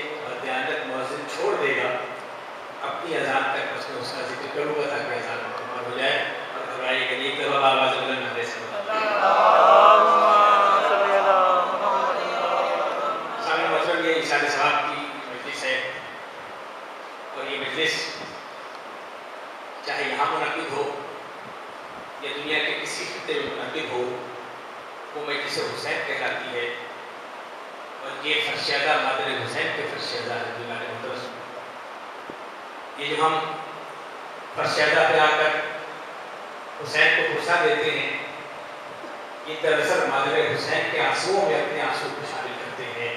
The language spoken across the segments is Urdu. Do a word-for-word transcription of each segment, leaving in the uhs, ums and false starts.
دیانت مؤذن چھوڑ دے گا اپنی اذان تک اس میں اس کا ذکر کروں گا تاکہ اذان مکمل ہو جائے. اور گھبرائیے گا نہیں. ایک دفعہ آواز بلند کرے سے سامنے مطلب یہ اشارے صاحب کی مجلس ہے. اور یہ مجلس چاہے یہاں منعقد ہو یا دنیا کے کسی خطے میں منعقد ہو وہ مجلس حسین کہلاتی ہے. اور یہ فرشیدہ مادر حسین کے فرشیدہ ہے جو ہمارے مدرس. یہ جو ہم فرشیدہ پہ آ کر حسین کو غصہ دیتے ہیں یہ دراصل مادر حسین کے آنسوؤں میں اپنے آنسو کو شامل کرتے ہیں.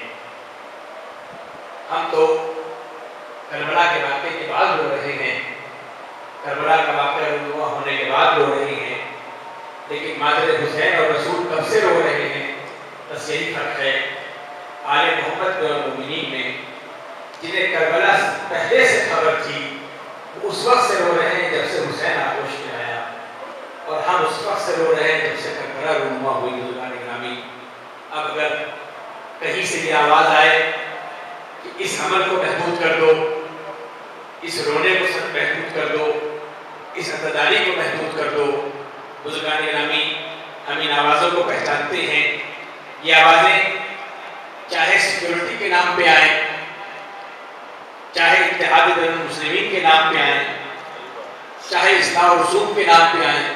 ہم تو کربلا کے واقعے کے بعد رو رہے ہیں, کربلا کا واقعہ رونما ہونے کے بعد رو رہے ہیں, لیکن مادر حسین اور رسول کب سے رو رہے ہیں. بس یہی فرق ہے آل محمد میں اور مومنین میں. جنہیں کربلا پہلے سے خبر تھی وہ اس وقت سے رو رہے ہیں جب سے حسین آغوش میں آیا, اور ہم اس وقت سے رو رہے ہیں جب سے کربلا رونما ہوئی. بزرگان گرامی, اب اگر کہیں سے یہ آواز آئے کہ اس عمل کو محدود کر دو, اس رونے کو محدود کر دو, اس عزاداری کو محدود کر دو, بزرگان گرامی ہم ان آوازوں کو پہچانتے ہیں. یہ آوازیں چاہے سیکیورٹی کے نام پہ آئیں, چاہے اتحاد بین المسلمین کے نام پہ آئیں, چاہے اصلاح و رسوم کے نام پہ آئیں,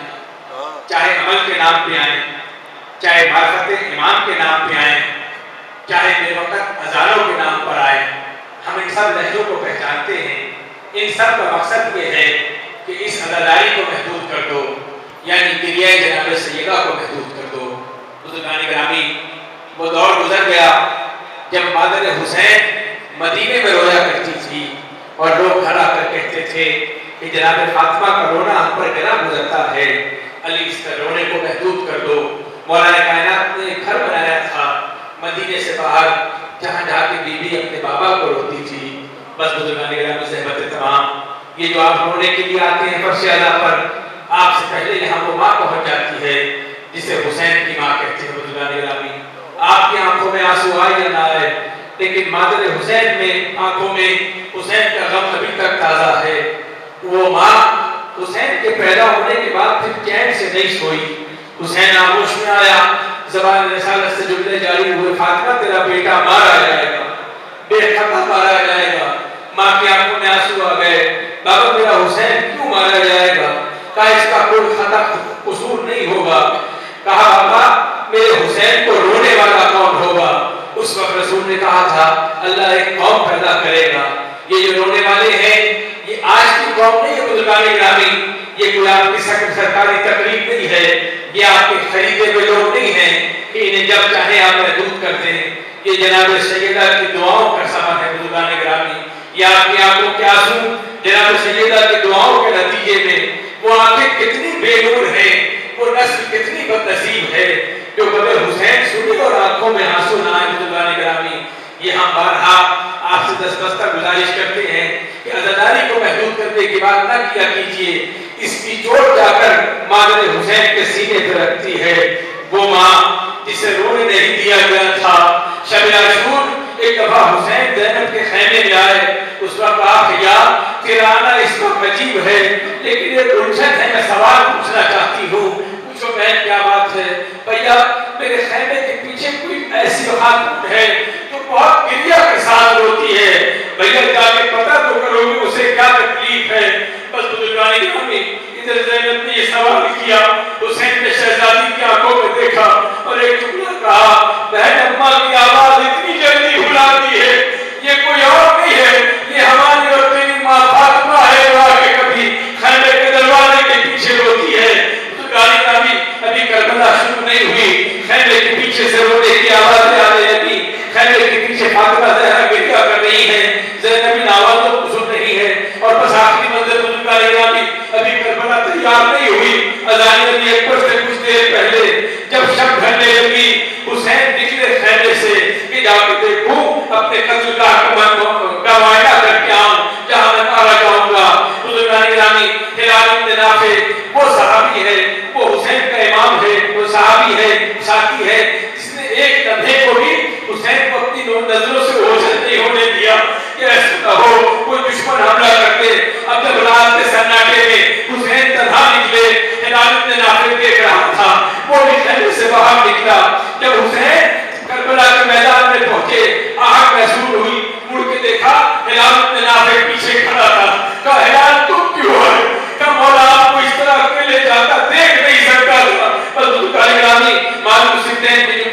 چاہے عمل کے نام پہ آئیں, چاہے معرفت امام کے نام پہ آئیں, چاہے بے وقت ازالوں کے نام پر آئیں, ہم ان سب لہجوں کو پہچانتے ہیں. ان سب کا مقصد یہ ہے کہ اس عزاداری کو محدود کر دو, یعنی گریہ جناب سیدہ کو محدود کر دو. بزرگان گرامی, وہ دور گزر گیا جب مادر حسین مدینے میں رویا کرتی تھی اور لوگ گھر آ کر کہتے تھے کہ جناب فاطمہ کا رونا ہم پر گرا گزرتا ہے, علی اس کا رونے کو محدود کر دو. مولانا کائنات نے ایک گھر بنایا تھا مدینے سے باہر جہاں جا کے بی بی اپنے بابا کو روتی تھی. بس بزرگان گرامی صحبت تمام, یہ جو آپ رونے کے لیے آتے ہیں فرش اعلیٰ پر, آپ سے پہلے یہاں وہ ماں پہنچ جاتی ہے جسے حسین کی ماں کہتے ہیں. بزرگان گرامی, آپ کی آنکھوں میں آنسو آئے یا نہ آئے, لیکن مادر حسین میں آنکھوں میں حسین کا غم ابھی تک تازہ ہے. وہ ماں حسین کے پیدا ہونے کے بعد پھر چین سے نہیں سوئی. حسین آغوش میں آیا, زبان رسالت سے جملے جاری ہوئے, فاطمہ تیرا بیٹا مارا جائے گا, بے خطا مارا جائے گا. ماں کی آنکھوں میں آنسو آ گئے, بابا میرا حسین کیوں مارا جائے گا؟ کہا اس کا کوئی خطا قصور نہیں ہوگا. کہا بابا میرے حسین کو رونے والا کون ہوگا؟ اس وقت رسول نے کہا تھا اللہ ایک قوم پیدا کرے گا, یہ جو رونے والے ہیں یہ آج کی قوم نہیں ہے. بزرگان گرامی, یہ کوئی آپ کی سرکاری تقریب نہیں ہے, یہ آپ کے خریدے ہوئے لوگ نہیں ہیں کہ انہیں جب چاہے آپ محدود کر دیں. یہ جناب سیدہ کی دعاؤں کا ثمر ہے. بزرگان گرامی, یہ آپ کی آنکھوں کے آنسو جناب سیدہ کی دعاؤں کے نتیجے میں وہ آنکھیں کتنی بے نور ہیں, وہ نسل کتنی بد نصیب ہے جو بغیر حسین سنی اور آنکھوں میں آنسو نہ آئے. بزرگان گرامی, یہ ہم بارہا آپ سے دستبستہ گزارش کرتے ہیں کہ عزاداری کو محدود کرنے کی بات نہ کیا کیجیے. اس کی چوٹ جا کر مادر حسین کے سینے پر رکھتی ہے. وہ ماں جسے رونے نہیں دیا گیا تھا, شب عاشور ایک دفعہ حسین زینب کے خیمے میں آئے, اس وقت کہا کہ یا تیرا آنا اس وقت عجیب ہے, لیکن ایک الجھن ہے, میں سوال پوچھنا چاہتی ہوں. پوچھو بہن کیا بات ہے؟ بھیا میرے خیمے کے پیچھے کوئی ایسی خاتون ہے جو بہت گریہ کے ساتھ روتی ہے, بھیا جا کے پتہ تو کرو گے اسے کیا تکلیف ہے. بس بزرگان گرامی, ادھر زینب نے یہ سوال کیا, حسین نے شہزادی کی آنکھوں میں دیکھا اور ایک جملہ کہا, بہن اماں کی آواز اتنی جلدی بھلاتی ہے, یہ کوئی اور نہیں ہے, یہ ہماری اور تیری ماں فاطمہ ہے جو آگے کبھی خیمے کے دروازے کے پیچھے روتی ہے. بزرگان گرامی, ابھی کربلا شروع نہیں ہوئی, خیمے کے پیچھے سے رونے کی آوازیں آنے لگی, خیمے کے پیچھے فاطمہ زہرا کے बिलाल इब्न नाफे पीछे खड़ा था। कहा हिलाल तुम क्यों आए? कहा मौला आपको इस तरह अकेले जाता देख नहीं सकता था। हज़रत अली राज़ी मालूम सिद्दीक़